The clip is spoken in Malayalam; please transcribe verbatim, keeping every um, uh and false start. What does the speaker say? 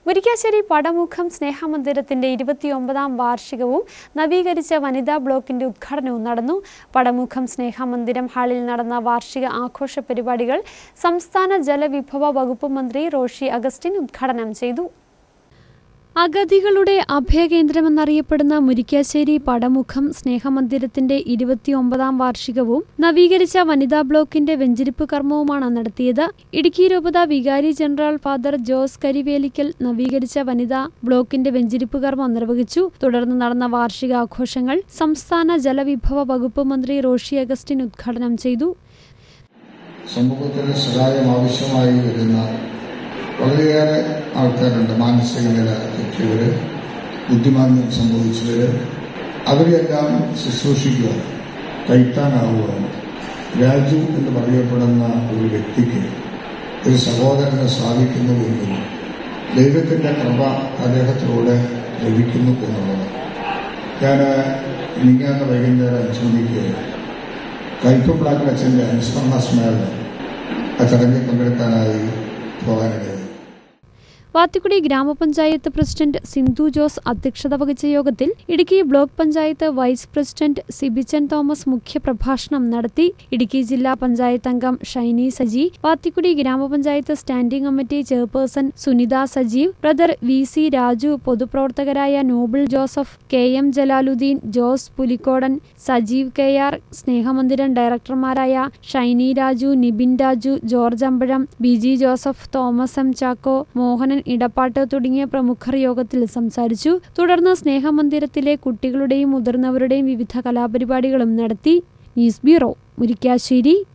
മുരിക്കാശ്ശേരി പടമുഖം സ്നേഹമന്ദിരത്തിന്റെ ഇരുപത്തിയൊമ്പതാം വാർഷികവും നവീകരിച്ച വനിതാ ബ്ലോക്കിന്റെ ഉദ്ഘാടനവും നടന്നു. പടമുഖം സ്നേഹമന്ദിരം ഹാളിൽ നടന്ന വാർഷിക ആഘോഷ പരിപാടികൾ സംസ്ഥാന ജലവിഭവ വകുപ്പ് മന്ത്രി റോഷി അഗസ്റ്റിൻ ഉദ്ഘാടനം ചെയ്തു. അഗതികളുടെ അഭയകേന്ദ്രമെന്നറിയപ്പെടുന്ന മുരിക്കാശ്ശേരി പടമുഖം സ്നേഹമന്ദിരത്തിന്റെ ഇരുപത്തിയൊമ്പതാം വാർഷികവും നവീകരിച്ച വനിതാ ബ്ലോക്കിന്റെ വെഞ്ചരിപ്പ് കർമ്മവുമാണ് നടത്തിയത്. ഇടുക്കി രൂപത വികാരി ജനറൽ ഫാദർ ജോസ് കരിവേലിക്കൽ നവീകരിച്ച വനിതാ ബ്ലോക്കിന്റെ വെഞ്ചരിപ്പ് കർമ്മം നിർവഹിച്ചു. തുടർന്ന് നടന്ന വാർഷികാഘോഷങ്ങൾ സംസ്ഥാന ജലവിഭവ വകുപ്പ് മന്ത്രി റോഷി അഗസ്റ്റിൻ ഉദ്ഘാടനം ചെയ്തു. സമൂഹത്തിന് സഹായം ആവശ്യമായി വരുന്ന വളരെയേറെ ആൾക്കാരുണ്ട്. മാനസിക നില തെറ്റിയവര്, ബുദ്ധിമാന്ദ്യം സംഭവിച്ചവര്, അവരെയെല്ലാം ശുശ്രൂഷിക്കുക, കൈത്താനാവുകയാണ്. രാജു എന്ന് പറയപ്പെടുന്ന ഒരു വ്യക്തിക്ക് ഒരു സഹോദരന് സാധിക്കുന്നുവെങ്കിൽ ദൈവത്തിന്റെ കൃപ അദ്ദേഹത്തിലൂടെ ലഭിക്കുന്നു എന്നുള്ളത്. ഞാൻ ഇനിങ്ങാത്ത വൈകുന്നേരം അഞ്ചു മണിക്ക് കൈപ്പബ്ലാക്ക് അച്ഛൻ്റെ അനുസ്മരണ സ്മേളനം ആ ചടങ്ങിൽ പങ്കെടുക്കാനായി പോകാനിടയായി. വാത്തിക്കുടി ഗ്രാമപഞ്ചായത്ത് പ്രസിഡന്റ് സിന്ധു ജോസ് അധ്യക്ഷത വഹിച്ച യോഗത്തിൽ Idukki block panchayat vice president Sibichan Thomas മുഖ്യപ്രഭാഷണം നടത്തി. ഇടുക്കി ജില്ലാ പഞ്ചായത്ത് അംഗം Shiny Saji, Vathikudy grama panchayat standing committee chairperson Sunitha Sajeev, brother V C Raju, പൊതുപ്രവർത്തകരായ Noble Joseph, K M Jalaluddin, Jose Pulikodan, Sajeev K R, Snehamandiram ഡയറക്ടർമാരായ Shiny Raju, Nibin Raju, George Ambazham, B G Joseph, Thomas M Chacko, Mohanan Edappatt തുടങ്ങിയ പ്രമുഖർ യോഗത്തിൽ സംസാരിച്ചു. തുടർന്ന് സ്നേഹമന്ദിരത്തിലെ കുട്ടികളുടെയും മുതിർന്നവരുടെയും വിവിധ കലാപരിപാടികളും നടത്തി. News bureau, Murickassery.